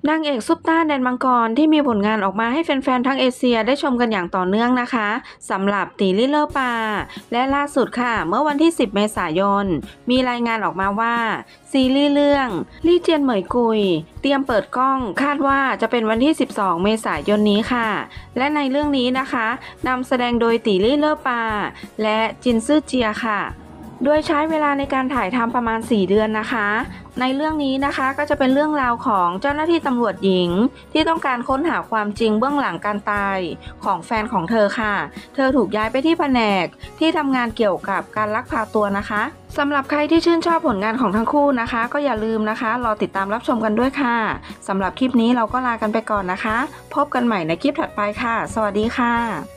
นางเอกซุปตาแดนมังกรที่มีผลงานออกมาให้แฟนๆทั้งเอเชียได้ชมกันอย่างต่อเนื่องนะคะสำหรับตีลี่เลอปาและล่าสุดค่ะเมื่อวันที่10เมษายนมีรายงานออกมาว่าซีรีส์เรื่องลี่เจียนเหมยกุยเตรียมเปิดกล้องคาดว่าจะเป็นวันที่12เมษายนนี้ค่ะและในเรื่องนี้นะคะนำแสดงโดยตีลี่เลอปาและจินซื่อเจียค่ะโดยใช้เวลาในการถ่ายทำประมาณ4เดือนนะคะในเรื่องนี้นะคะก็จะเป็นเรื่องราวของเจ้าหน้าที่ตำรวจหญิงที่ต้องการค้นหาความจริงเบื้องหลังการตายของแฟนของเธอค่ะเธอถูกย้ายไปที่แผนกที่ทำงานเกี่ยวกับการลักพาตัวนะคะสำหรับใครที่ชื่นชอบผลงานของทั้งคู่นะคะก็อย่าลืมนะคะรอติดตามรับชมกันด้วยค่ะสำหรับคลิปนี้เราก็ลากันไปก่อนนะคะพบกันใหม่ในคลิปถัดไปค่ะสวัสดีค่ะ